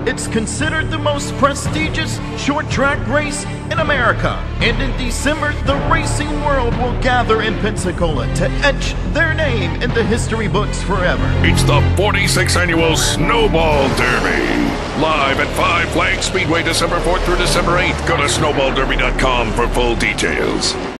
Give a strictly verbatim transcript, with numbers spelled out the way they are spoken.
It's considered the most prestigious short track race in America. And in December, the racing world will gather in Pensacola to etch their name in the history books forever. It's the forty-sixth Annual Snowball Derby. Live at Five Flags Speedway December fourth through December eighth. Go to snowball derby dot com for full details.